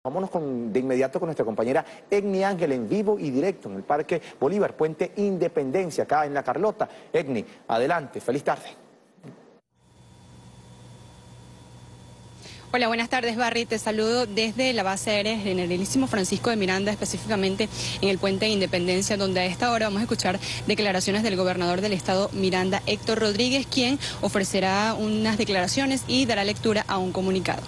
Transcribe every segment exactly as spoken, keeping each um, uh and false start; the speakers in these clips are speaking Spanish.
Vámonos con, de inmediato con nuestra compañera Egni Ángel en vivo y directo en el Parque Bolívar, Puente Independencia, acá en La Carlota. Egni, adelante, feliz tarde. Hola, buenas tardes, Barry. Te saludo desde la base aérea Generalísimo Francisco de Miranda, específicamente en el Puente de Independencia, donde a esta hora vamos a escuchar declaraciones del gobernador del estado Miranda, Héctor Rodríguez, quien ofrecerá unas declaraciones y dará lectura a un comunicado.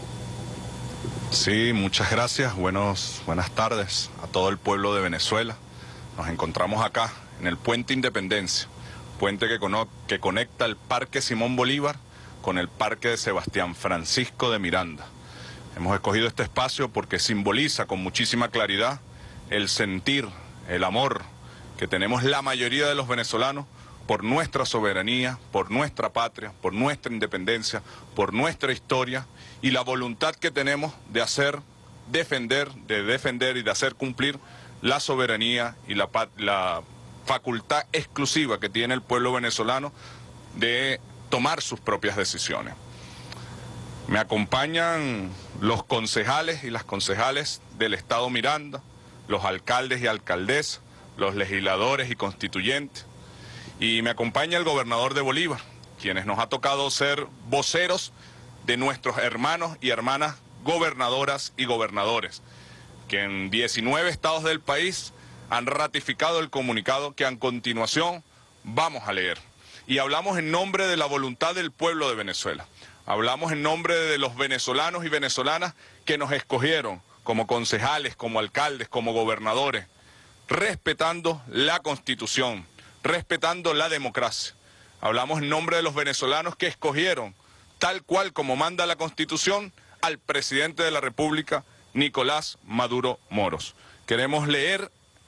Sí, muchas gracias. Buenos, buenas tardes a todo el pueblo de Venezuela. Nos encontramos acá en el Puente Independencia, puente que, cono que conecta el Parque Simón Bolívar con el Parque de Sebastián Francisco de Miranda. Hemos escogido este espacio porque simboliza con muchísima claridad el sentir, el amor que tenemos la mayoría de los venezolanos por nuestra soberanía, por nuestra patria, por nuestra independencia, por nuestra historia y la voluntad que tenemos de hacer, defender, de defender y de hacer cumplir la soberanía y la, la facultad exclusiva que tiene el pueblo venezolano de tomar sus propias decisiones. Me acompañan los concejales y las concejales del Estado Miranda, los alcaldes y alcaldesas, los legisladores y constituyentes, y me acompaña el gobernador de Bolívar, quienes nos ha tocado ser voceros de nuestros hermanos y hermanas gobernadoras y gobernadores, que en diecinueve estados del país han ratificado el comunicado que a continuación vamos a leer. Y hablamos en nombre de la voluntad del pueblo de Venezuela. Hablamos en nombre de los venezolanos y venezolanas que nos escogieron como concejales, como alcaldes, como gobernadores, respetando la Constitución, respetando la democracia. Hablamos en nombre de los venezolanos que escogieron, tal cual como manda la Constitución, al presidente de la República, Nicolás Maduro Moros. Queremos leer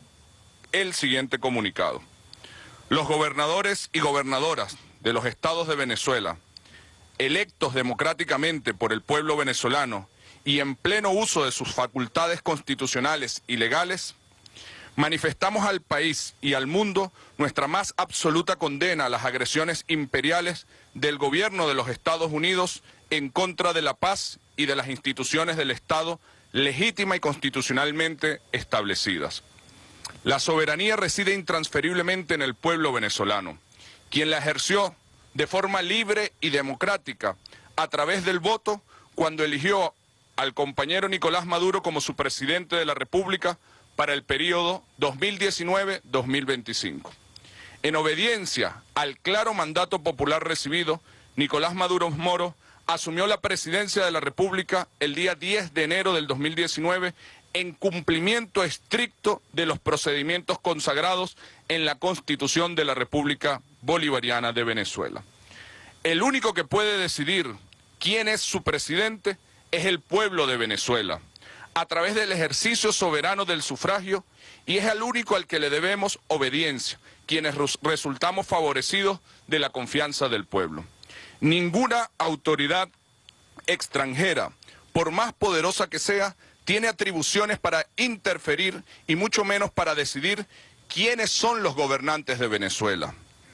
el siguiente comunicado. Los gobernadores y gobernadoras de los estados de Venezuela, electos democráticamente por el pueblo venezolano y en pleno uso de sus facultades constitucionales y legales, manifestamos al país y al mundo nuestra más absoluta condena a las agresiones imperiales del gobierno de los Estados Unidos en contra de la paz y de las instituciones del Estado legítima y constitucionalmente establecidas. La soberanía reside intransferiblemente en el pueblo venezolano, quien la ejerció de forma libre y democrática a través del voto cuando eligió al compañero Nicolás Maduro como su presidente de la República para el periodo dos mil diecinueve a dos mil veinticinco. En obediencia al claro mandato popular recibido, Nicolás Maduro Moros asumió la presidencia de la República el día diez de enero del dos mil diecinueve en cumplimiento estricto de los procedimientos consagrados en la Constitución de la República Bolivariana de Venezuela. El único que puede decidir quién es su presidente es el pueblo de Venezuela, a través del ejercicio soberano del sufragio, y es el único al que le debemos obediencia, quienes resultamos favorecidos de la confianza del pueblo. Ninguna autoridad extranjera, por más poderosa que sea, tiene atribuciones para interferir y mucho menos para decidir quiénes son los gobernantes de Venezuela.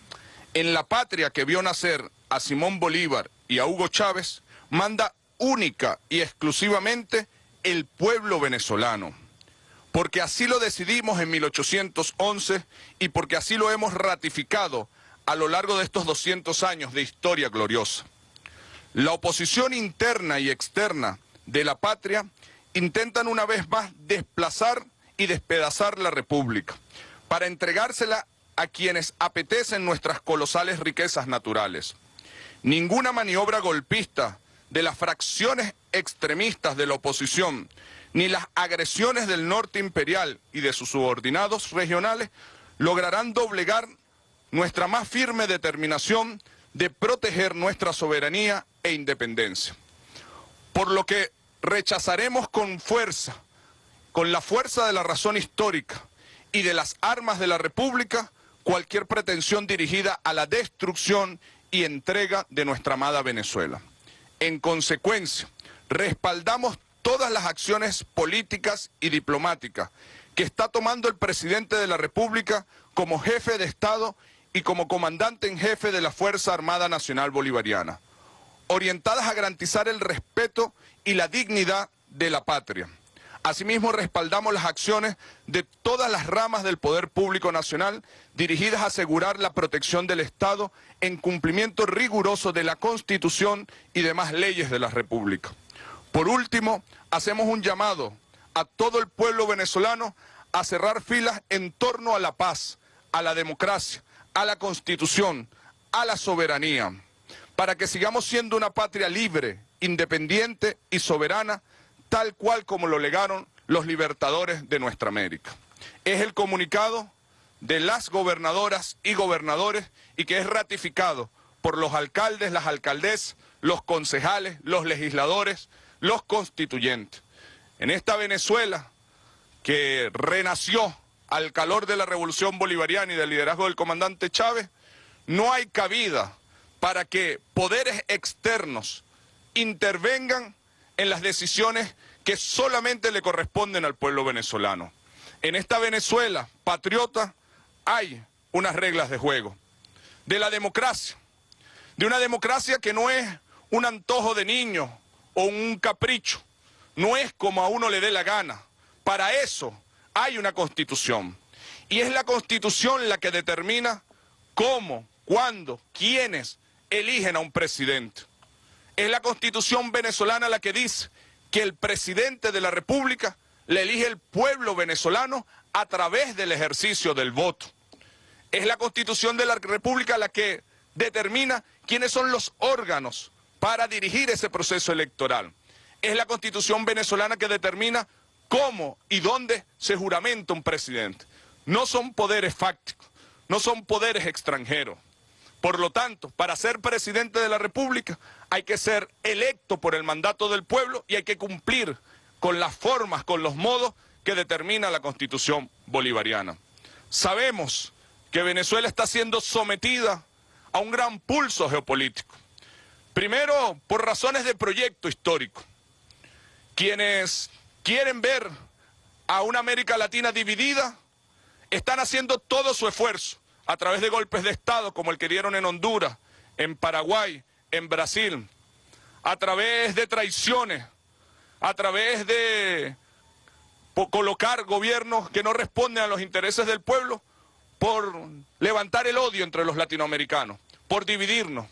En la patria que vio nacer a Simón Bolívar y a Hugo Chávez, manda única y exclusivamente el pueblo venezolano, porque así lo decidimos en mil ochocientos once y porque así lo hemos ratificado a lo largo de estos doscientos años de historia gloriosa. La oposición interna y externa de la patria intentan una vez más desplazar y despedazar la República para entregársela a quienes apetecen nuestras colosales riquezas naturales. Ninguna maniobra golpista de las fracciones extremistas de la oposición, ni las agresiones del norte imperial y de sus subordinados regionales lograrán doblegar nuestra más firme determinación de proteger nuestra soberanía e independencia. Por lo que rechazaremos con fuerza, con la fuerza de la razón histórica y de las armas de la República, cualquier pretensión dirigida a la destrucción y entrega de nuestra amada Venezuela. En consecuencia, respaldamos todas las acciones políticas y diplomáticas que está tomando el presidente de la República como jefe de Estado y como comandante en jefe de la Fuerza Armada Nacional Bolivariana, orientadas a garantizar el respeto y la dignidad de la patria, Asimismo, respaldamos las acciones de todas las ramas del poder público nacional dirigidas a asegurar la protección del Estado en cumplimiento riguroso de la Constitución y demás leyes de la República. Por último, hacemos un llamado a todo el pueblo venezolano a cerrar filas en torno a la paz, a la democracia, a la Constitución, a la soberanía, para que sigamos siendo una patria libre, independiente y soberana, tal cual como lo legaron los libertadores de nuestra América. Es el comunicado de las gobernadoras y gobernadores y que es ratificado por los alcaldes, las alcaldesas, los concejales, los legisladores, los constituyentes. En esta Venezuela que renació al calor de la revolución bolivariana y del liderazgo del comandante Chávez, no hay cabida para que poderes externos intervengan en las decisiones que solamente le corresponden al pueblo venezolano. En esta Venezuela patriota hay unas reglas de juego, de la democracia, de una democracia que no es un antojo de niño o un capricho, no es como a uno le dé la gana. Para eso hay una Constitución, y es la Constitución la que determina cómo, cuándo, quiénes eligen a un presidente. Es la Constitución venezolana la que dice que el presidente de la República le elige el pueblo venezolano a través del ejercicio del voto. Es la Constitución de la República la que determina quiénes son los órganos para dirigir ese proceso electoral. Es la Constitución venezolana que determina cómo y dónde se juramenta un presidente. No son poderes fácticos, no son poderes extranjeros. Por lo tanto, para ser presidente de la República hay que ser electo por el mandato del pueblo y hay que cumplir con las formas, con los modos que determina la Constitución bolivariana. Sabemos que Venezuela está siendo sometida a un gran pulso geopolítico. Primero, por razones de proyecto histórico. Quienes quieren ver a una América Latina dividida están haciendo todo su esfuerzo a través de golpes de Estado como el que dieron en Honduras, en Paraguay, en Brasil, a través de traiciones, a través de colocar gobiernos que no responden a los intereses del pueblo, por levantar el odio entre los latinoamericanos, por dividirnos.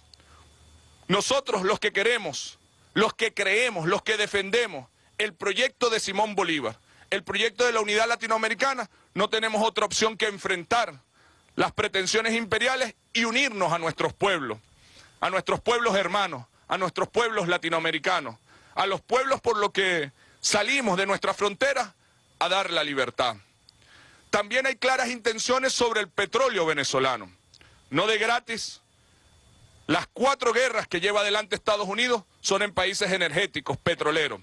Nosotros los que queremos, los que creemos, los que defendemos el proyecto de Simón Bolívar, el proyecto de la unidad latinoamericana, no tenemos otra opción que enfrentar las pretensiones imperiales y unirnos a nuestros pueblos, a nuestros pueblos hermanos, a nuestros pueblos latinoamericanos, a los pueblos por los que salimos de nuestras fronteras a dar la libertad. También hay claras intenciones sobre el petróleo venezolano. No de gratis, las cuatro guerras que lleva adelante Estados Unidos son en países energéticos, petroleros.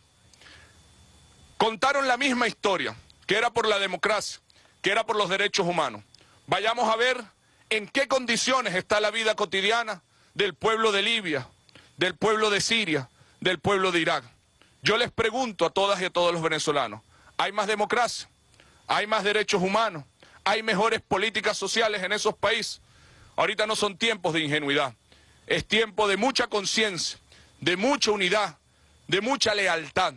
Contaron la misma historia, que era por la democracia, que era por los derechos humanos. Vayamos a ver en qué condiciones está la vida cotidiana del pueblo de Libia, del pueblo de Siria, del pueblo de Irak. Yo les pregunto a todas y a todos los venezolanos, ¿hay más democracia? ¿Hay más derechos humanos? ¿Hay mejores políticas sociales en esos países? Ahorita no son tiempos de ingenuidad, es tiempo de mucha conciencia, de mucha unidad, de mucha lealtad,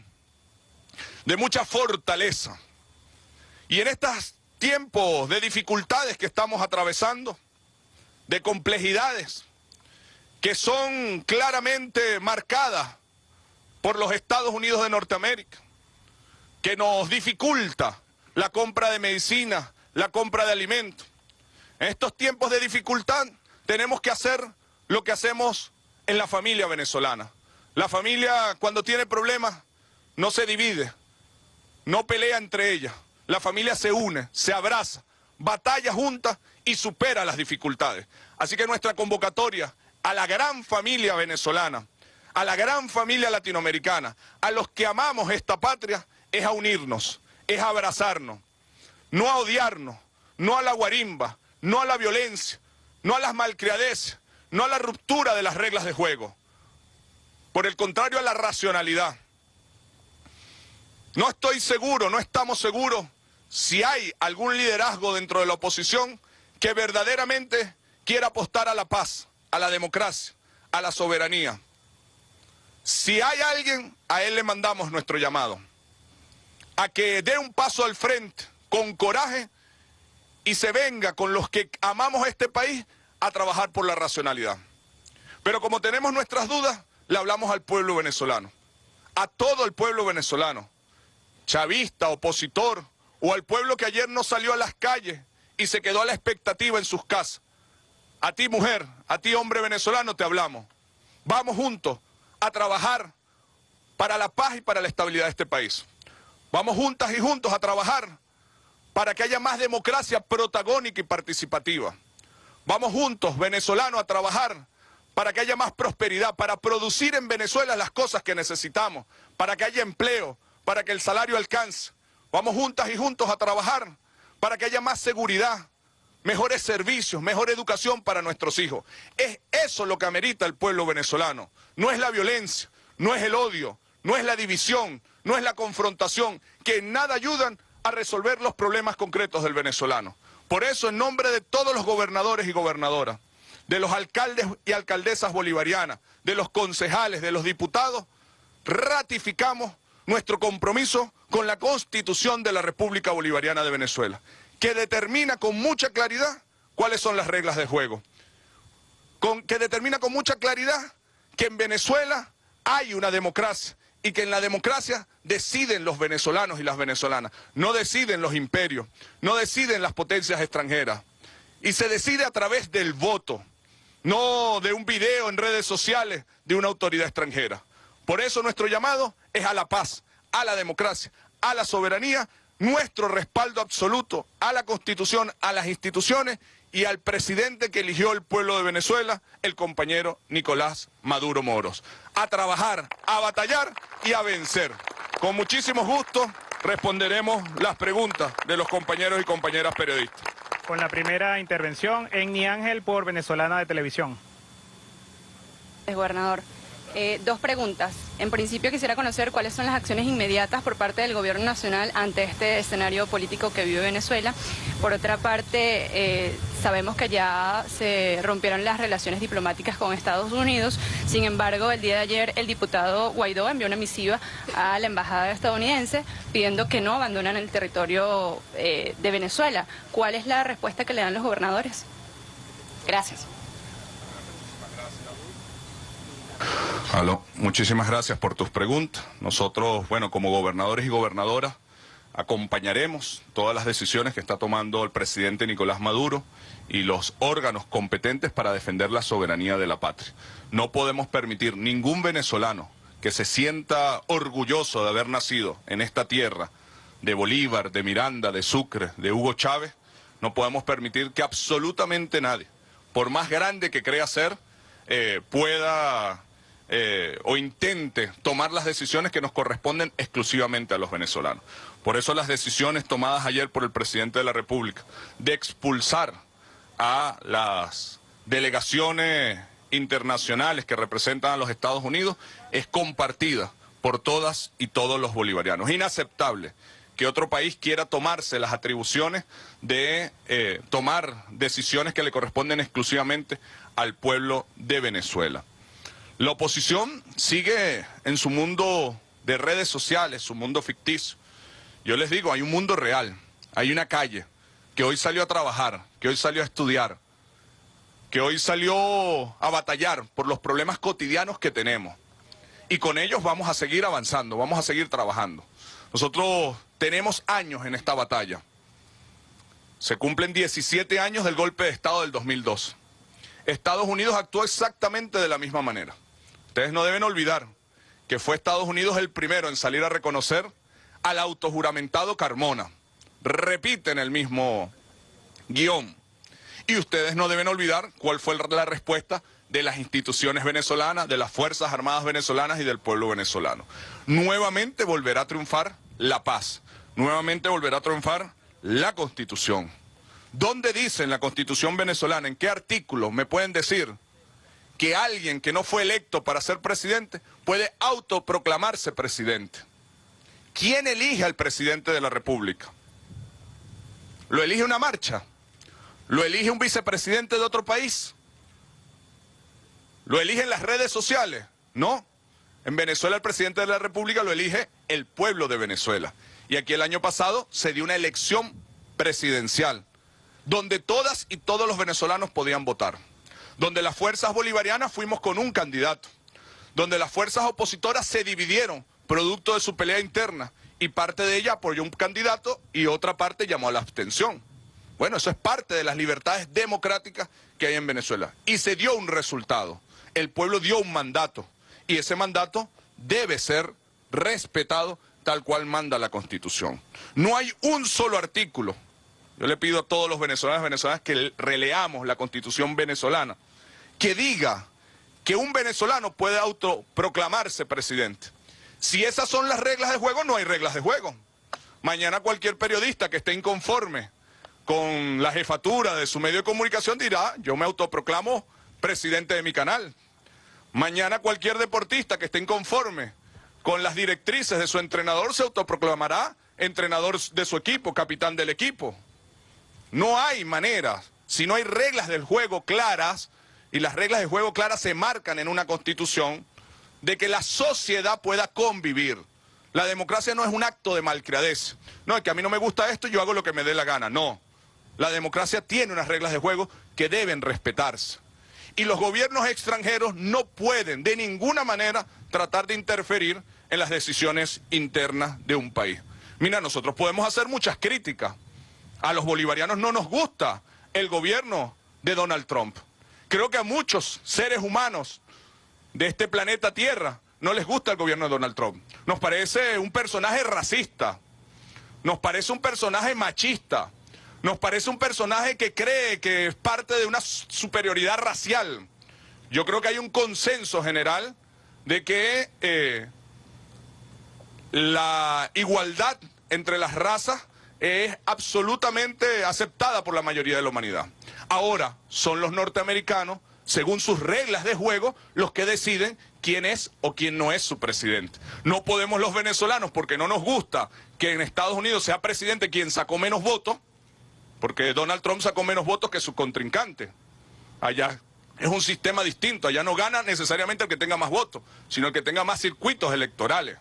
de mucha fortaleza. Y en estos tiempos de dificultades que estamos atravesando, de complejidades que son claramente marcadas por los Estados Unidos de Norteamérica, que nos dificulta la compra de medicina, la compra de alimentos. En estos tiempos de dificultad tenemos que hacer lo que hacemos en la familia venezolana. La familia, cuando tiene problemas, no se divide, no pelea entre ellas. La familia se une, se abraza, batalla juntas y supera las dificultades. Así que nuestra convocatoria a la gran familia venezolana, a la gran familia latinoamericana, a los que amamos esta patria, es a unirnos, es a abrazarnos, no a odiarnos, no a la guarimba, no a la violencia, no a las malcriadeces, no a la ruptura de las reglas de juego. Por el contrario, a la racionalidad. No estoy seguro, no estamos seguros si hay algún liderazgo dentro de la oposición que verdaderamente quiera apostar a la paz, a la democracia, a la soberanía. Si hay alguien, a él le mandamos nuestro llamado. a que dé un paso al frente con coraje y se venga con los que amamos este país a trabajar por la racionalidad. Pero como tenemos nuestras dudas, le hablamos al pueblo venezolano, a todo el pueblo venezolano, chavista, opositor, o al pueblo que ayer no salió a las calles y se quedó a la expectativa en sus casas. A ti, mujer, a ti, hombre venezolano, te hablamos. Vamos juntos a trabajar para la paz y para la estabilidad de este país. Vamos juntas y juntos a trabajar para que haya más democracia protagónica y participativa. Vamos juntos, venezolanos, a trabajar para que haya más prosperidad, para producir en Venezuela las cosas que necesitamos, para que haya empleo, para que el salario alcance. Vamos juntas y juntos a trabajar para que haya más seguridad, mejores servicios, mejor educación para nuestros hijos. Es eso lo que amerita el pueblo venezolano. No es la violencia, no es el odio, no es la división, no es la confrontación, que en nada ayudan a resolver los problemas concretos del venezolano. Por eso, en nombre de todos los gobernadores y gobernadoras, de los alcaldes y alcaldesas bolivarianas, de los concejales, de los diputados, ratificamos nuestro compromiso con la Constitución de la República Bolivariana de Venezuela, que determina con mucha claridad cuáles son las reglas de juego, con, que determina con mucha claridad que en Venezuela hay una democracia y que en la democracia deciden los venezolanos y las venezolanas, no deciden los imperios, no deciden las potencias extranjeras, y se decide a través del voto, no de un video en redes sociales de una autoridad extranjera. Por eso nuestro llamado es a la paz, a la democracia, a la soberanía, nuestro respaldo absoluto a la Constitución, a las instituciones y al presidente que eligió el pueblo de Venezuela, el compañero Nicolás Maduro Moros. A trabajar, a batallar y a vencer. Con muchísimo gusto responderemos las preguntas de los compañeros y compañeras periodistas. Con la primera intervención, Egni Ángel por Venezolana de Televisión. Gobernador, eh, dos preguntas. En principio quisiera conocer cuáles son las acciones inmediatas por parte del gobierno nacional ante este escenario político que vive Venezuela. Por otra parte, eh, sabemos que ya se rompieron las relaciones diplomáticas con Estados Unidos. Sin embargo, el día de ayer el diputado Guaidó envió una misiva a la embajada estadounidense pidiendo que no abandonen el territorio eh, de Venezuela. ¿Cuál es la respuesta que le dan los gobernadores? Gracias. Aló, muchísimas gracias por tus preguntas. Nosotros, bueno, como gobernadores y gobernadoras, acompañaremos todas las decisiones que está tomando el presidente Nicolás Maduro y los órganos competentes para defender la soberanía de la patria. No podemos permitir ningún venezolano que se sienta orgulloso de haber nacido en esta tierra de Bolívar, de Miranda, de Sucre, de Hugo Chávez. No podemos permitir que absolutamente nadie, por más grande que crea ser, eh, pueda... Eh, o intente tomar las decisiones que nos corresponden exclusivamente a los venezolanos. Por eso las decisiones tomadas ayer por el presidente de la República de expulsar a las delegaciones internacionales que representan a los Estados Unidos es compartida por todas y todos los bolivarianos. Es inaceptable que otro país quiera tomarse las atribuciones de eh, tomar decisiones que le corresponden exclusivamente al pueblo de Venezuela. La oposición sigue en su mundo de redes sociales, su mundo ficticio. Yo les digo, hay un mundo real, hay una calle que hoy salió a trabajar, que hoy salió a estudiar, que hoy salió a batallar por los problemas cotidianos que tenemos. Y con ellos vamos a seguir avanzando, vamos a seguir trabajando. Nosotros tenemos años en esta batalla. Se cumplen diecisiete años del golpe de Estado del dos mil dos. Estados Unidos actuó exactamente de la misma manera. Ustedes no deben olvidar que fue Estados Unidos el primero en salir a reconocer al autojuramentado Carmona. Repiten el mismo guión. Y ustedes no deben olvidar cuál fue la respuesta de las instituciones venezolanas, de las Fuerzas Armadas venezolanas y del pueblo venezolano. Nuevamente volverá a triunfar la paz. Nuevamente volverá a triunfar la Constitución. ¿Dónde dice en la Constitución venezolana, en qué artículo me pueden decir que alguien que no fue electo para ser presidente puede autoproclamarse presidente? ¿Quién elige al presidente de la República? ¿Lo elige una marcha? ¿Lo elige un vicepresidente de otro país? ¿Lo eligen las redes sociales? No. En Venezuela el presidente de la República lo elige el pueblo de Venezuela. Y aquí el año pasado se dio una elección presidencial, donde todas y todos los venezolanos podían votar, donde las fuerzas bolivarianas fuimos con un candidato, donde las fuerzas opositoras se dividieron producto de su pelea interna y parte de ella apoyó un candidato y otra parte llamó a la abstención. Bueno, eso es parte de las libertades democráticas que hay en Venezuela. Y se dio un resultado. El pueblo dio un mandato. Y ese mandato debe ser respetado tal cual manda la Constitución. No hay un solo artículo. Yo le pido a todos los venezolanos y venezolanas que releamos la Constitución venezolana, que diga que un venezolano puede autoproclamarse presidente. Si esas son las reglas de juego, no hay reglas de juego. Mañana cualquier periodista que esté inconforme con la jefatura de su medio de comunicación dirá, yo me autoproclamo presidente de mi canal. Mañana cualquier deportista que esté inconforme con las directrices de su entrenador se autoproclamará entrenador de su equipo, capitán del equipo. No hay manera, si no hay reglas del juego claras, y las reglas del juego claras se marcan en una constitución, de que la sociedad pueda convivir. La democracia no es un acto de malcriadez. No, es que a mí no me gusta esto y yo hago lo que me dé la gana. No. La democracia tiene unas reglas de juego que deben respetarse. Y los gobiernos extranjeros no pueden de ninguna manera tratar de interferir en las decisiones internas de un país. Mira, nosotros podemos hacer muchas críticas. A los bolivarianos no nos gusta el gobierno de Donald Trump. Creo que a muchos seres humanos de este planeta Tierra no les gusta el gobierno de Donald Trump. Nos parece un personaje racista, nos parece un personaje machista, nos parece un personaje que cree que es parte de una superioridad racial. Yo creo que hay un consenso general de que eh, la igualdad entre las razas es absolutamente aceptada por la mayoría de la humanidad. Ahora, son los norteamericanos, según sus reglas de juego, los que deciden quién es o quién no es su presidente. No podemos los venezolanos, porque no nos gusta que en Estados Unidos sea presidente quien sacó menos votos, porque Donald Trump sacó menos votos que su contrincante. Allá es un sistema distinto, allá no gana necesariamente el que tenga más votos, sino el que tenga más circuitos electorales.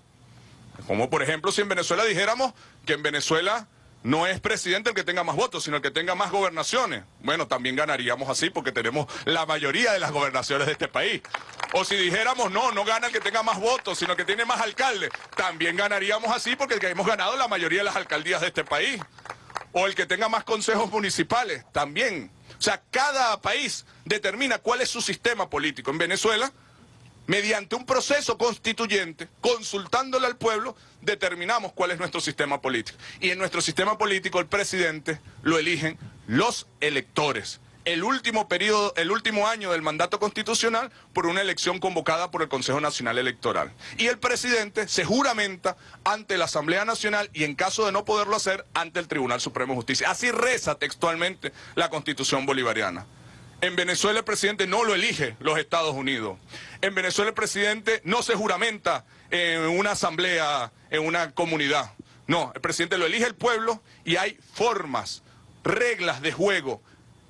Como por ejemplo si en Venezuela dijéramos que en Venezuela no es presidente el que tenga más votos, sino el que tenga más gobernaciones. Bueno, también ganaríamos así porque tenemos la mayoría de las gobernaciones de este país. O si dijéramos, no, no gana el que tenga más votos, sino el que tiene más alcaldes, también ganaríamos así porque hemos ganado la mayoría de las alcaldías de este país. O el que tenga más consejos municipales, también. O sea, cada país determina cuál es su sistema político. En Venezuela, mediante un proceso constituyente, consultándole al pueblo, determinamos cuál es nuestro sistema político. Y en nuestro sistema político el presidente lo eligen los electores. El último periodo, el último año del mandato constitucional por una elección convocada por el Consejo Nacional Electoral. Y el presidente se juramenta ante la Asamblea Nacional y en caso de no poderlo hacer, ante el Tribunal Supremo de Justicia. Así reza textualmente la Constitución bolivariana. En Venezuela el presidente no lo elige los Estados Unidos. En Venezuela el presidente no se juramenta en una asamblea, en una comunidad. No, el presidente lo elige el pueblo y hay formas, reglas de juego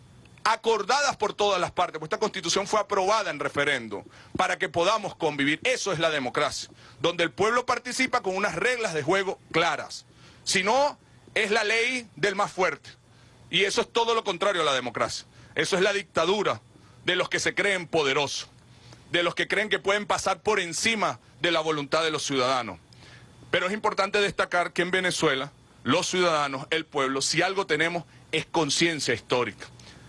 acordadas por todas las partes, pues esta Constitución fue aprobada en referendo para que podamos convivir. Eso es la democracia, donde el pueblo participa con unas reglas de juego claras. Si no, es la ley del más fuerte. Y eso es todo lo contrario a la democracia. Eso es la dictadura de los que se creen poderosos, de los que creen que pueden pasar por encima de la voluntad de los ciudadanos. Pero es importante destacar que en Venezuela, los ciudadanos, el pueblo, si algo tenemos es conciencia histórica.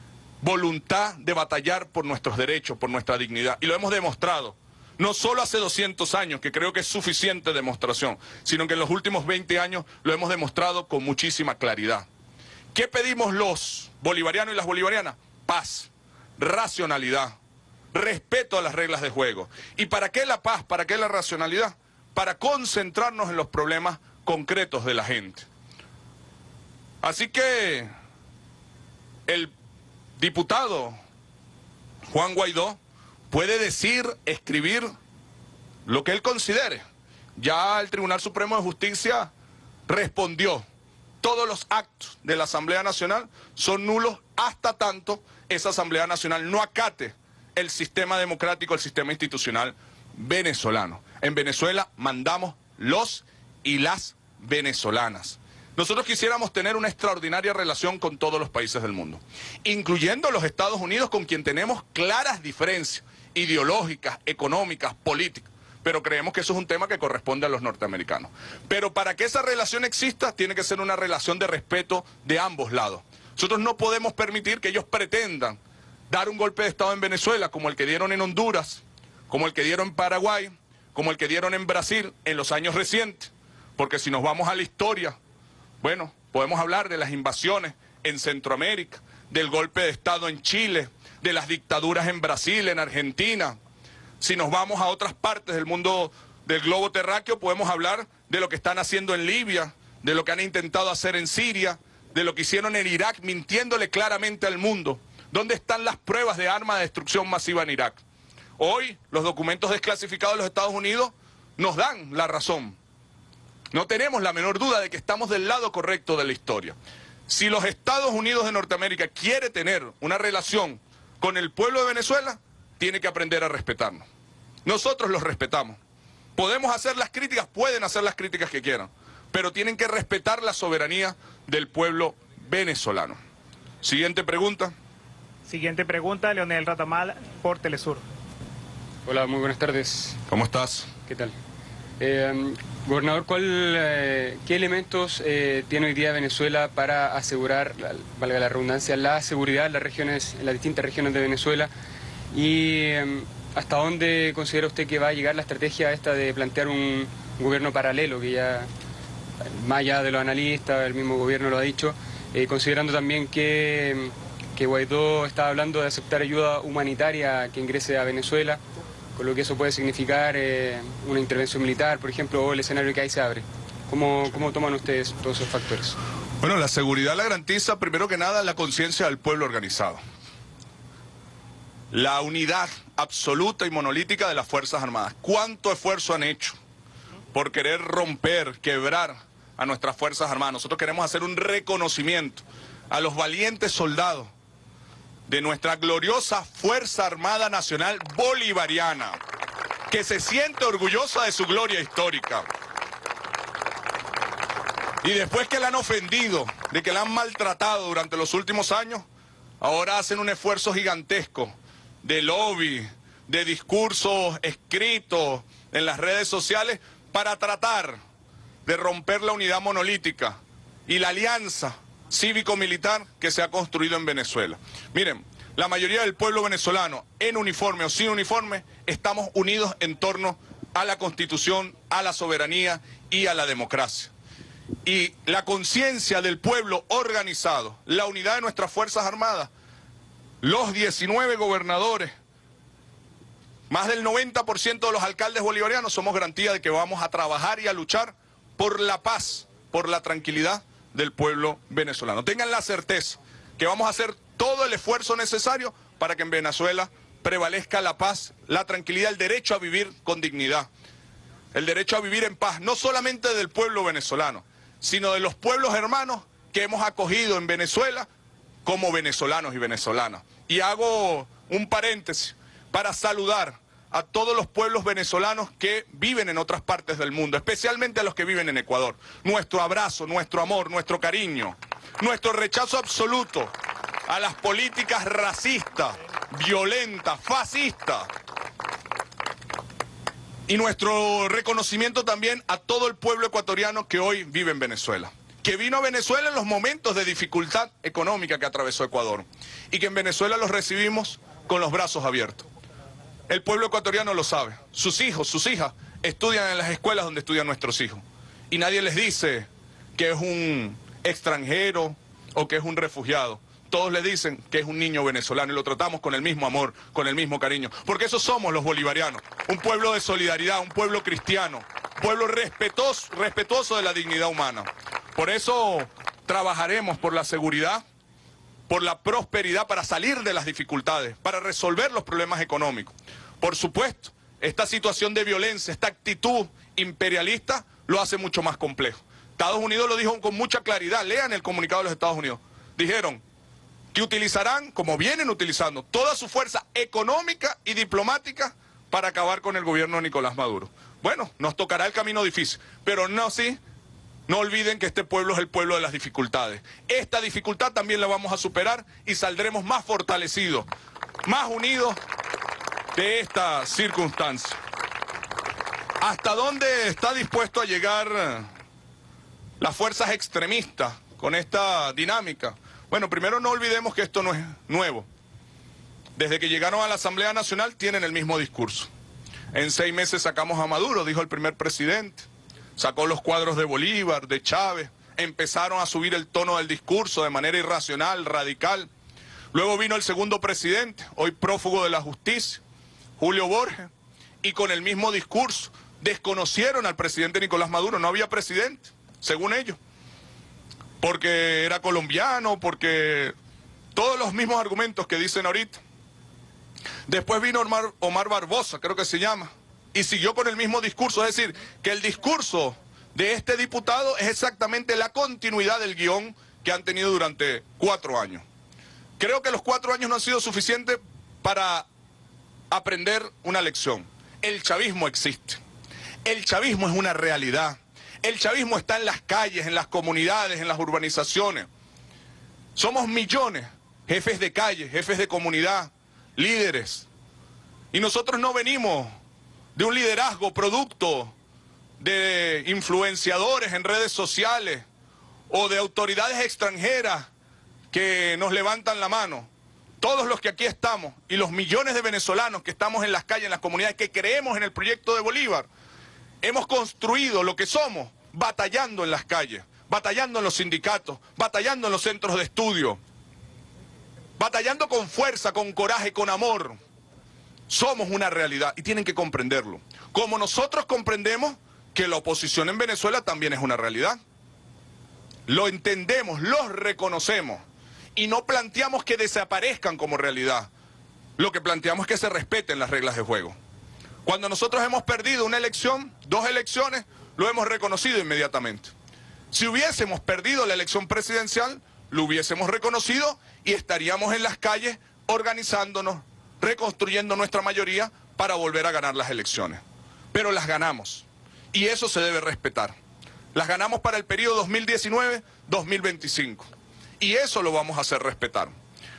Voluntad de batallar por nuestros derechos, por nuestra dignidad. Y lo hemos demostrado, no solo hace doscientos años, que creo que es suficiente demostración, sino que en los últimos veinte años lo hemos demostrado con muchísima claridad. ¿Qué pedimos los bolivarianos y las bolivarianas? Paz, racionalidad, respeto a las reglas de juego. ¿Y para qué la paz? ¿Para qué la racionalidad? Para concentrarnos en los problemas concretos de la gente. Así que el diputado Juan Guaidó puede decir, escribir lo que él considere. Ya el Tribunal Supremo de Justicia respondió. Todos los actos de la Asamblea Nacional son nulos hasta tanto esa Asamblea Nacional no acate el sistema democrático, el sistema institucional venezolano. En Venezuela mandamos los y las venezolanas. Nosotros quisiéramos tener una extraordinaria relación con todos los países del mundo, incluyendo los Estados Unidos, con quien tenemos claras diferencias ideológicas, económicas, políticas, pero creemos que eso es un tema que corresponde a los norteamericanos. Pero para que esa relación exista, tiene que ser una relación de respeto de ambos lados. Nosotros no podemos permitir que ellos pretendan dar un golpe de Estado en Venezuela, como el que dieron en Honduras, como el que dieron en Paraguay, como el que dieron en Brasil en los años recientes, porque si nos vamos a la historia, bueno, podemos hablar de las invasiones en Centroamérica, del golpe de Estado en Chile, de las dictaduras en Brasil, en Argentina. Si nos vamos a otras partes del mundo del globo terráqueo, podemos hablar de lo que están haciendo en Libia, de lo que han intentado hacer en Siria, de lo que hicieron en Irak, mintiéndole claramente al mundo. ¿Dónde están las pruebas de armas de destrucción masiva en Irak? Hoy, los documentos desclasificados de los Estados Unidos nos dan la razón. No tenemos la menor duda de que estamos del lado correcto de la historia. Si los Estados Unidos de Norteamérica quiere tener una relación con el pueblo de Venezuela, tiene que aprender a respetarnos. Nosotros los respetamos. Podemos hacer las críticas, pueden hacer las críticas que quieran, pero tienen que respetar la soberanía del pueblo venezolano. Siguiente pregunta. Siguiente pregunta, Leonel Ratamal por Telesur. Hola, muy buenas tardes. ¿Cómo estás? ¿Qué tal? Eh, gobernador, ¿cuál, eh, ¿qué elementos eh, tiene hoy día Venezuela para asegurar, la, valga la redundancia, la seguridad en las regiones, en las distintas regiones de Venezuela? Y eh, ¿hasta dónde considera usted que va a llegar la estrategia esta de plantear un, un gobierno paralelo, que ya, más allá de los analistas, el mismo gobierno lo ha dicho, eh, considerando también que, que Guaidó está hablando de aceptar ayuda humanitaria que ingrese a Venezuela, con lo que eso puede significar eh, una intervención militar, por ejemplo, o el escenario que ahí se abre? ¿Cómo, cómo toman ustedes todos esos factores? Bueno, la seguridad la garantiza, primero que nada, la conciencia del pueblo organizado. La unidad absoluta y monolítica de las Fuerzas Armadas. ¿Cuánto esfuerzo han hecho por querer romper, quebrar a nuestras Fuerzas Armadas? Nosotros queremos hacer un reconocimiento a los valientes soldados de nuestra gloriosa Fuerza Armada Nacional Bolivariana, que se siente orgullosa de su gloria histórica. Y después que la han ofendido, de que la han maltratado durante los últimos años, ahora hacen un esfuerzo gigantesco de lobby, de discursos escritos en las redes sociales para tratar de romper la unidad monolítica y la alianza cívico-militar que se ha construido en Venezuela. Miren, la mayoría del pueblo venezolano, en uniforme o sin uniforme, estamos unidos en torno a la Constitución, a la soberanía y a la democracia. Y la conciencia del pueblo organizado, la unidad de nuestras Fuerzas Armadas, los diecinueve gobernadores, más del noventa por ciento de los alcaldes bolivarianos somos garantía de que vamos a trabajar y a luchar por la paz, por la tranquilidad del pueblo venezolano. Tengan la certeza que vamos a hacer todo el esfuerzo necesario para que en Venezuela prevalezca la paz, la tranquilidad, el derecho a vivir con dignidad, el derecho a vivir en paz, no solamente del pueblo venezolano, sino de los pueblos hermanos que hemos acogido en Venezuela como venezolanos y venezolanas. Y hago un paréntesis para saludar a todos los pueblos venezolanos que viven en otras partes del mundo, especialmente a los que viven en Ecuador. Nuestro abrazo, nuestro amor, nuestro cariño, nuestro rechazo absoluto a las políticas racistas, violentas, fascistas. Y nuestro reconocimiento también a todo el pueblo ecuatoriano que hoy vive en Venezuela, que vino a Venezuela en los momentos de dificultad económica que atravesó Ecuador, y que en Venezuela los recibimos con los brazos abiertos. El pueblo ecuatoriano lo sabe. Sus hijos, sus hijas, estudian en las escuelas donde estudian nuestros hijos. Y nadie les dice que es un extranjero o que es un refugiado. Todos le dicen que es un niño venezolano y lo tratamos con el mismo amor, con el mismo cariño. Porque esos somos los bolivarianos. Un pueblo de solidaridad, un pueblo cristiano, un pueblo respetuoso, respetuoso de la dignidad humana. Por eso trabajaremos por la seguridad, por la prosperidad, para salir de las dificultades, para resolver los problemas económicos. Por supuesto, esta situación de violencia, esta actitud imperialista lo hace mucho más complejo. Estados Unidos lo dijo con mucha claridad, lean el comunicado de los Estados Unidos. Dijeron que utilizarán, como vienen utilizando, toda su fuerza económica y diplomática para acabar con el gobierno de Nicolás Maduro. Bueno, nos tocará el camino difícil, pero no así No olviden que este pueblo es el pueblo de las dificultades. Esta dificultad también la vamos a superar y saldremos más fortalecidos, más unidos de esta circunstancia. ¿Hasta dónde está dispuesto a llegar las fuerzas extremistas con esta dinámica? Bueno, primero no olvidemos que esto no es nuevo. Desde que llegaron a la Asamblea Nacional tienen el mismo discurso. En seis meses sacamos a Maduro, dijo el primer presidente. Sacó los cuadros de Bolívar, de Chávez. Empezaron a subir el tono del discurso de manera irracional, radical. Luego vino el segundo presidente, hoy prófugo de la justicia, Julio Borges, y con el mismo discurso desconocieron al presidente Nicolás Maduro. No había presidente, según ellos, porque era colombiano, porque todos los mismos argumentos que dicen ahorita. Después vino Omar, Omar Barbosa, creo que se llama, y siguió con el mismo discurso. Es decir, que el discurso de este diputado es exactamente la continuidad del guión que han tenido durante cuatro años. Creo que los cuatro años no han sido suficientes para aprender una lección. El chavismo existe. El chavismo es una realidad. El chavismo está en las calles, en las comunidades, en las urbanizaciones. Somos millones, jefes de calle, jefes de comunidad, líderes. Y nosotros no venimos de un liderazgo producto de influenciadores en redes sociales o de autoridades extranjeras que nos levantan la mano. Todos los que aquí estamos y los millones de venezolanos que estamos en las calles, en las comunidades, que creemos en el proyecto de Bolívar, hemos construido lo que somos batallando en las calles, batallando en los sindicatos, batallando en los centros de estudio, batallando con fuerza, con coraje, con amor. Somos una realidad y tienen que comprenderlo. Como nosotros comprendemos que la oposición en Venezuela también es una realidad. Lo entendemos, los reconocemos y no planteamos que desaparezcan como realidad. Lo que planteamos es que se respeten las reglas de juego. Cuando nosotros hemos perdido una elección, dos elecciones, lo hemos reconocido inmediatamente. Si hubiésemos perdido la elección presidencial, lo hubiésemos reconocido y estaríamos en las calles organizándonos, reconstruyendo nuestra mayoría para volver a ganar las elecciones. Pero las ganamos y eso se debe respetar. Las ganamos para el periodo dos mil diecinueve a dos mil veinticinco y eso lo vamos a hacer respetar.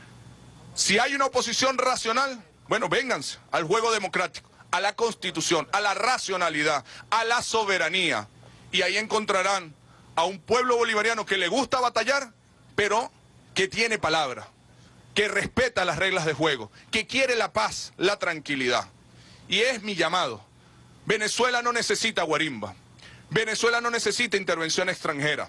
Si hay una oposición racional, bueno, vénganse al juego democrático, a la Constitución, a la racionalidad, a la soberanía, y ahí encontrarán a un pueblo bolivariano que le gusta batallar, pero que tiene palabra, que respeta las reglas de juego, que quiere la paz, la tranquilidad. Y es mi llamado. Venezuela no necesita guarimba. Venezuela no necesita intervención extranjera.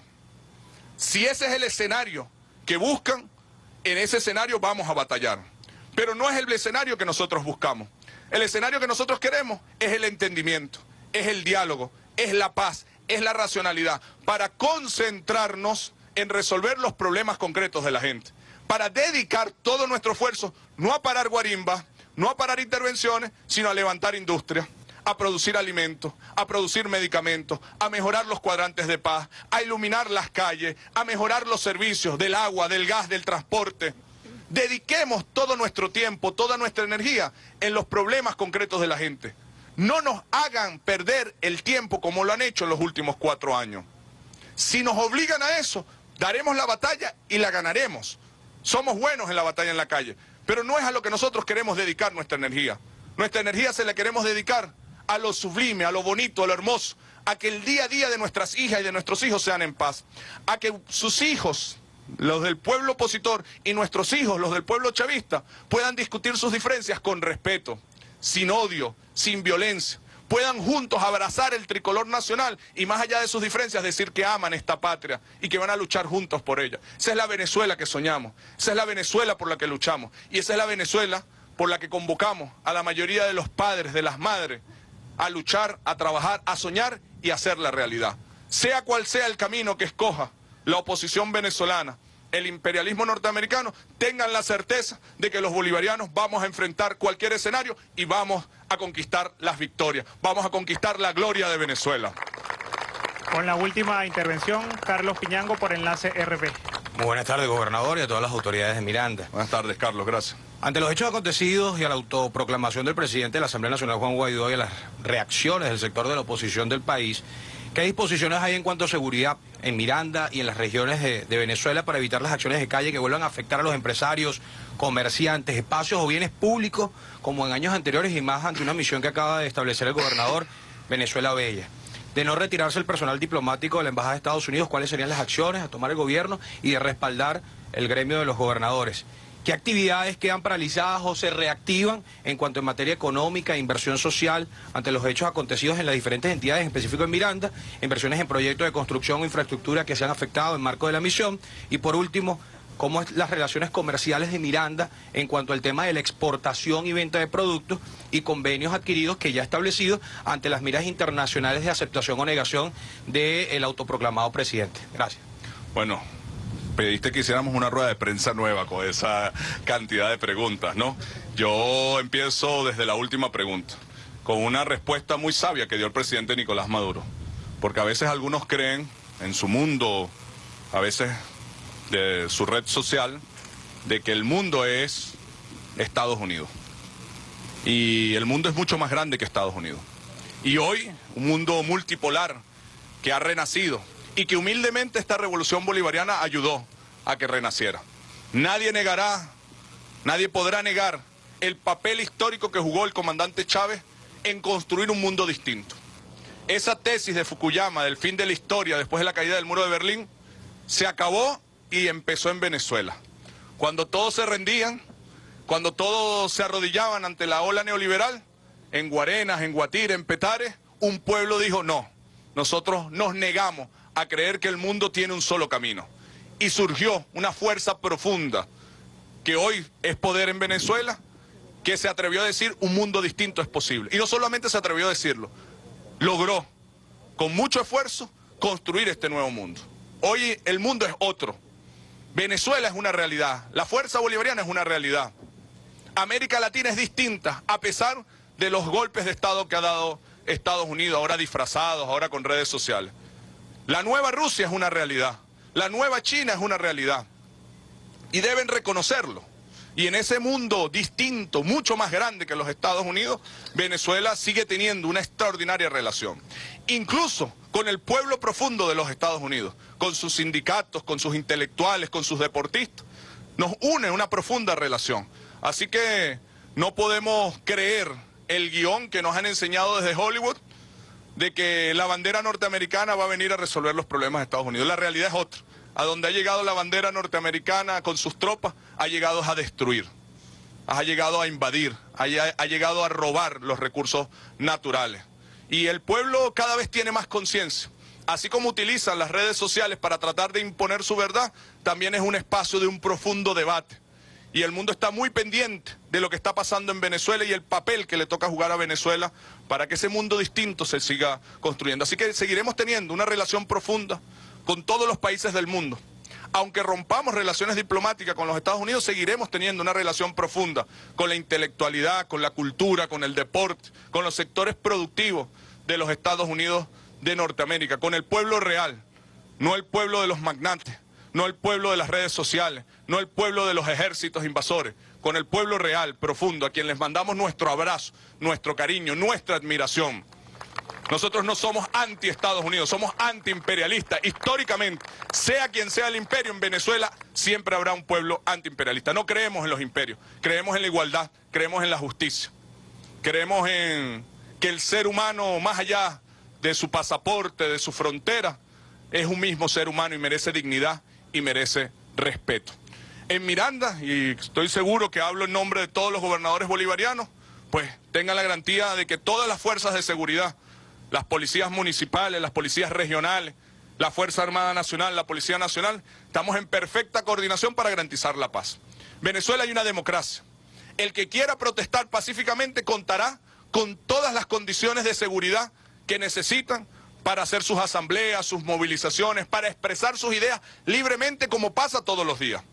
Si ese es el escenario que buscan, en ese escenario vamos a batallar. Pero no es el escenario que nosotros buscamos. El escenario que nosotros queremos es el entendimiento, es el diálogo, es la paz, es la racionalidad, para concentrarnos en resolver los problemas concretos de la gente, para dedicar todo nuestro esfuerzo no a parar guarimbas, no a parar intervenciones, sino a levantar industria, a producir alimentos, a producir medicamentos, a mejorar los cuadrantes de paz, a iluminar las calles, a mejorar los servicios del agua, del gas, del transporte. Dediquemos todo nuestro tiempo, toda nuestra energía en los problemas concretos de la gente. No nos hagan perder el tiempo como lo han hecho en los últimos cuatro años. Si nos obligan a eso, daremos la batalla y la ganaremos. Somos buenos en la batalla en la calle, pero no es a lo que nosotros queremos dedicar nuestra energía. Nuestra energía se la queremos dedicar a lo sublime, a lo bonito, a lo hermoso, a que el día a día de nuestras hijas y de nuestros hijos sean en paz, a que sus hijos, los del pueblo opositor, y nuestros hijos, los del pueblo chavista, puedan discutir sus diferencias con respeto, sin odio, sin violencia, puedan juntos abrazar el tricolor nacional y más allá de sus diferencias decir que aman esta patria y que van a luchar juntos por ella. Esa es la Venezuela que soñamos, esa es la Venezuela por la que luchamos y esa es la Venezuela por la que convocamos a la mayoría de los padres, de las madres, a luchar, a trabajar, a soñar y a hacer la realidad. Sea cual sea el camino que escoja la oposición venezolana, el imperialismo norteamericano, tengan la certeza de que los bolivarianos vamos a enfrentar cualquier escenario y vamos a conquistar las victorias, vamos a conquistar la gloria de Venezuela. Con la última intervención, Carlos Piñango por Enlace R P. Muy buenas tardes, gobernador, y a todas las autoridades de Miranda. Buenas tardes, Carlos, gracias. Ante los hechos acontecidos y a la autoproclamación del presidente de la Asamblea Nacional, Juan Guaidó, y a las reacciones del sector de la oposición del país, ¿Qué disposiciones hay en cuanto a seguridad en Miranda y en las regiones de, de Venezuela para evitar las acciones de calle que vuelvan a afectar a los empresarios, comerciantes, espacios o bienes públicos como en años anteriores y más ante una misión que acaba de establecer el gobernador Venezuela Bella? De no retirarse el personal diplomático de la Embajada de Estados Unidos, ¿cuáles serían las acciones a tomar el gobierno y de respaldar el gremio de los gobernadores? ¿Qué actividades quedan paralizadas o se reactivan en cuanto en materia económica e inversión social ante los hechos acontecidos en las diferentes entidades, en específico en Miranda, inversiones en proyectos de construcción o infraestructura que se han afectado en marco de la misión? Y por último, ¿cómo es las relaciones comerciales de Miranda en cuanto al tema de la exportación y venta de productos y convenios adquiridos que ya establecidos ante las miras internacionales de aceptación o negación del autoproclamado presidente? Gracias. Bueno, pediste que hiciéramos una rueda de prensa nueva con esa cantidad de preguntas, ¿no? Yo empiezo desde la última pregunta, con una respuesta muy sabia que dio el presidente Nicolás Maduro, porque a veces algunos creen en su mundo, a veces de su red social, de que el mundo es Estados Unidos. Y el mundo es mucho más grande que Estados Unidos. Y hoy, un mundo multipolar que ha renacido, y que humildemente esta revolución bolivariana ayudó a que renaciera. Nadie negará, nadie podrá negar el papel histórico que jugó el comandante Chávez en construir un mundo distinto. Esa tesis de Fukuyama del fin de la historia después de la caída del muro de Berlín se acabó y empezó en Venezuela. Cuando todos se rendían, cuando todos se arrodillaban ante la ola neoliberal, en Guarenas, en Guatire, en Petare, un pueblo dijo no, nosotros nos negamos a creer que el mundo tiene un solo camino. Y surgió una fuerza profunda que hoy es poder en Venezuela, que se atrevió a decir un mundo distinto es posible. Y no solamente se atrevió a decirlo, logró con mucho esfuerzo construir este nuevo mundo. Hoy el mundo es otro. Venezuela es una realidad, la fuerza bolivariana es una realidad. América Latina es distinta a pesar de los golpes de Estado que ha dado Estados Unidos, ahora disfrazados, ahora con redes sociales. La nueva Rusia es una realidad, la nueva China es una realidad y deben reconocerlo. Y en ese mundo distinto, mucho más grande que los Estados Unidos, Venezuela sigue teniendo una extraordinaria relación. Incluso con el pueblo profundo de los Estados Unidos, con sus sindicatos, con sus intelectuales, con sus deportistas, nos une una profunda relación. Así que no podemos creer el guión que nos han enseñado desde Hollywood, de que la bandera norteamericana va a venir a resolver los problemas de Estados Unidos. La realidad es otra. A donde ha llegado la bandera norteamericana con sus tropas, ha llegado a destruir, ha llegado a invadir, ha, ha llegado a robar los recursos naturales. Y el pueblo cada vez tiene más conciencia. Así como utilizan las redes sociales para tratar de imponer su verdad, también es un espacio de un profundo debate. Y el mundo está muy pendiente de lo que está pasando en Venezuela y el papel que le toca jugar a Venezuela para que ese mundo distinto se siga construyendo. Así que seguiremos teniendo una relación profunda con todos los países del mundo. Aunque rompamos relaciones diplomáticas con los Estados Unidos, seguiremos teniendo una relación profunda con la intelectualidad, con la cultura, con el deporte, con los sectores productivos de los Estados Unidos de Norteamérica, con el pueblo real, no el pueblo de los magnates, no el pueblo de las redes sociales, no el pueblo de los ejércitos invasores, con el pueblo real, profundo, a quien les mandamos nuestro abrazo, nuestro cariño, nuestra admiración. Nosotros no somos anti-Estados Unidos, somos anti-imperialistas. Históricamente, sea quien sea el imperio, en Venezuela siempre habrá un pueblo anti-imperialista. No creemos en los imperios, creemos en la igualdad, creemos en la justicia. Creemos en que el ser humano, más allá de su pasaporte, de su frontera, es un mismo ser humano y merece dignidad y merece respeto. En Miranda, y estoy seguro que hablo en nombre de todos los gobernadores bolivarianos, pues tengan la garantía de que todas las fuerzas de seguridad, las policías municipales, las policías regionales, la Fuerza Armada Nacional, la Policía Nacional, estamos en perfecta coordinación para garantizar la paz. Venezuela hay una democracia. El que quiera protestar pacíficamente contará con todas las condiciones de seguridad que necesitan para hacer sus asambleas, sus movilizaciones, para expresar sus ideas libremente como pasa todos los días.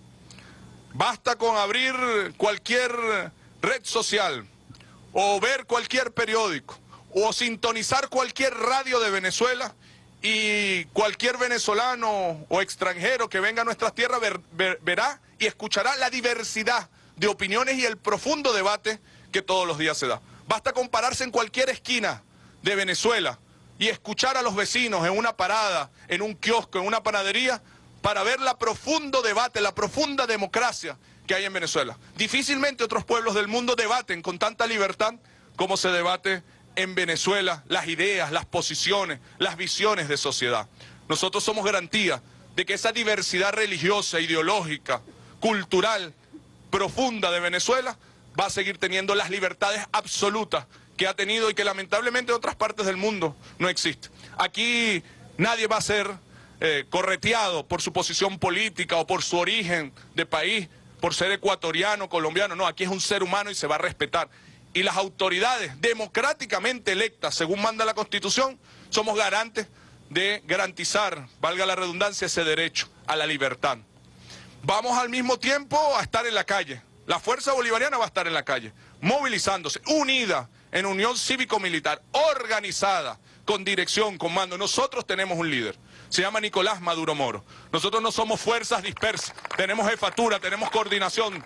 Basta con abrir cualquier red social o ver cualquier periódico o sintonizar cualquier radio de Venezuela y cualquier venezolano o extranjero que venga a nuestras tierras ver, ver, verá y escuchará la diversidad de opiniones y el profundo debate que todos los días se da. Basta compararse en cualquier esquina de Venezuela y escuchar a los vecinos en una parada, en un kiosco, en una panadería, para ver la profundo debate, la profunda democracia que hay en Venezuela. Difícilmente otros pueblos del mundo debaten con tanta libertad como se debate en Venezuela las ideas, las posiciones, las visiones de sociedad. Nosotros somos garantía de que esa diversidad religiosa, ideológica, cultural, profunda de Venezuela va a seguir teniendo las libertades absolutas que ha tenido y que lamentablemente en otras partes del mundo no existe. Aquí nadie va a ser eh, correteado por su posición política o por su origen de país, por ser ecuatoriano, colombiano. No, aquí es un ser humano y se va a respetar. Y las autoridades democráticamente electas, según manda la Constitución, somos garantes de garantizar, valga la redundancia, ese derecho a la libertad. Vamos al mismo tiempo a estar en la calle. La fuerza bolivariana va a estar en la calle, movilizándose, unida, en unión cívico-militar, organizada, con dirección, con mando. Nosotros tenemos un líder, se llama Nicolás Maduro Moro. Nosotros no somos fuerzas dispersas, tenemos jefatura, tenemos coordinación.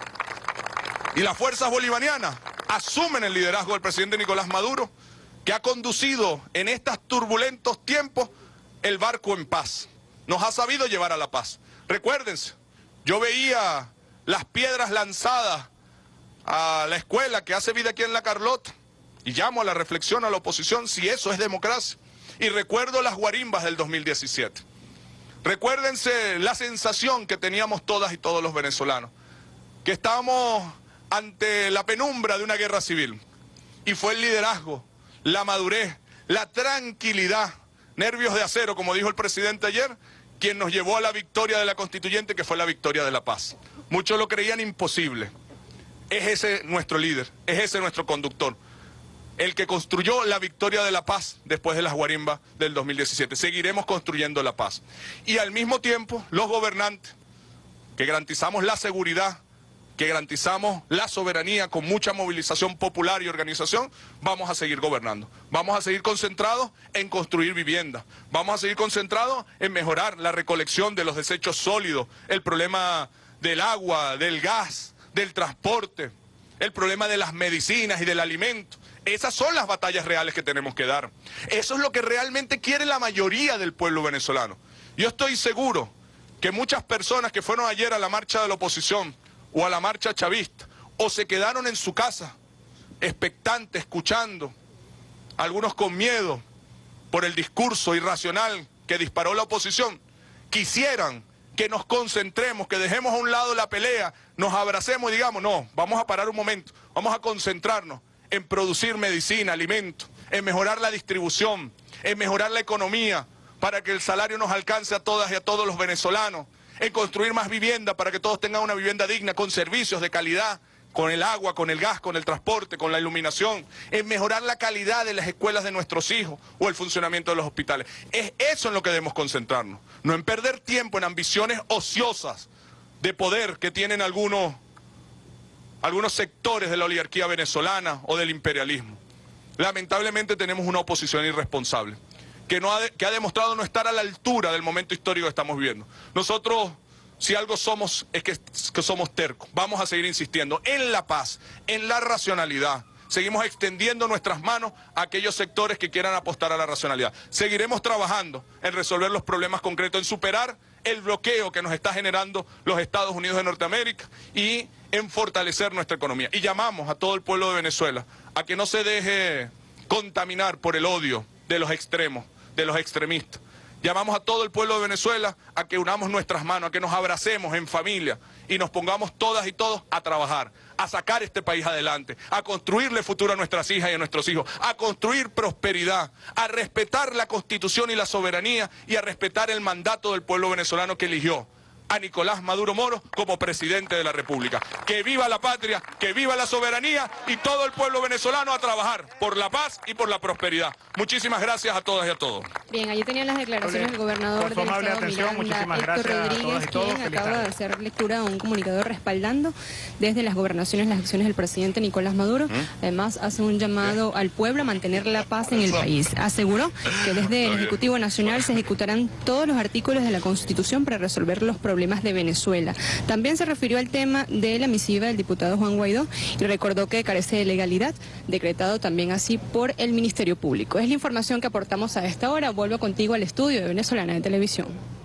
Y las fuerzas bolivarianas asumen el liderazgo del presidente Nicolás Maduro, que ha conducido en estos turbulentos tiempos el barco en paz. Nos ha sabido llevar a la paz. Recuérdense, yo veía las piedras lanzadas a la escuela que hace vida aquí en La Carlota y llamo a la reflexión a la oposición si eso es democracia. Y recuerdo las guarimbas del dos mil diecisiete. Recuérdense la sensación que teníamos todas y todos los venezolanos, que estábamos ante la penumbra de una guerra civil. Y fue el liderazgo, la madurez, la tranquilidad, nervios de acero, como dijo el presidente ayer, quien nos llevó a la victoria de la constituyente, que fue la victoria de la paz. Muchos lo creían imposible. Es ese nuestro líder, es ese nuestro conductor, el que construyó la victoria de la paz después de las guarimbas del dos mil diecisiete. Seguiremos construyendo la paz. Y al mismo tiempo, los gobernantes, que garantizamos la seguridad, que garantizamos la soberanía con mucha movilización popular y organización, vamos a seguir gobernando. Vamos a seguir concentrados en construir viviendas. Vamos a seguir concentrados en mejorar la recolección de los desechos sólidos, el problema del agua, del gas, del transporte, el problema de las medicinas y del alimento. Esas son las batallas reales que tenemos que dar. Eso es lo que realmente quiere la mayoría del pueblo venezolano. Yo estoy seguro que muchas personas que fueron ayer a la marcha de la oposición o a la marcha chavista, o se quedaron en su casa, expectantes, escuchando, algunos con miedo por el discurso irracional que disparó la oposición, quisieran que nos concentremos, que dejemos a un lado la pelea, nos abracemos y digamos, no, vamos a parar un momento, vamos a concentrarnos en producir medicina, alimentos, en mejorar la distribución, en mejorar la economía, para que el salario nos alcance a todas y a todos los venezolanos, en construir más vivienda para que todos tengan una vivienda digna, con servicios de calidad, con el agua, con el gas, con el transporte, con la iluminación, en mejorar la calidad de las escuelas de nuestros hijos o el funcionamiento de los hospitales. Es eso en lo que debemos concentrarnos, no en perder tiempo en ambiciones ociosas de poder que tienen algunos, algunos sectores de la oligarquía venezolana o del imperialismo. Lamentablemente tenemos una oposición irresponsable, que, no ha, de, que ha demostrado no estar a la altura del momento histórico que estamos viviendo. Nosotros, si algo somos, es que, que somos tercos. Vamos a seguir insistiendo en la paz, en la racionalidad. Seguimos extendiendo nuestras manos a aquellos sectores que quieran apostar a la racionalidad. Seguiremos trabajando en resolver los problemas concretos, en superar el bloqueo que nos está generando los Estados Unidos de Norteamérica y en fortalecer nuestra economía. Y llamamos a todo el pueblo de Venezuela a que no se deje contaminar por el odio de los extremos, de los extremistas. Llamamos a todo el pueblo de Venezuela a que unamos nuestras manos, a que nos abracemos en familia y nos pongamos todas y todos a trabajar, a sacar este país adelante, a construirle futuro a nuestras hijas y a nuestros hijos, a construir prosperidad, a respetar la Constitución y la soberanía y a respetar el mandato del pueblo venezolano que eligió a Nicolás Maduro Moro como presidente de la República. Que viva la patria, que viva la soberanía y todo el pueblo venezolano a trabajar por la paz y por la prosperidad. Muchísimas gracias a todas y a todos. Bien, allí tenían las declaraciones del gobernador del estado Miranda, Héctor Rodríguez, quien acaba de hacer lectura de un comunicado respaldando desde las gobernaciones las acciones del presidente Nicolás Maduro. Además, hace un llamado al pueblo a mantener la paz en el país. Aseguró que desde el Ejecutivo Nacional se ejecutarán todos los artículos de la Constitución para resolver los problemas problemas de Venezuela. También se refirió al tema de la misiva del diputado Juan Guaidó y recordó que carece de legalidad, decretado también así por el Ministerio Público. Es la información que aportamos a esta hora. Vuelvo contigo al estudio de Venezolana de Televisión.